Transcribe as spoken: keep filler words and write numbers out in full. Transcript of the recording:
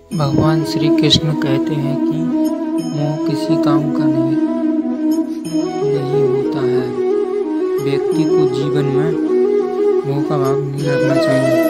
भगवान श्री कृष्ण कहते हैं कि मोह किसी काम का नहीं नहीं होता है। व्यक्ति को जीवन में मोह का भाव नहीं रखना चाहिए।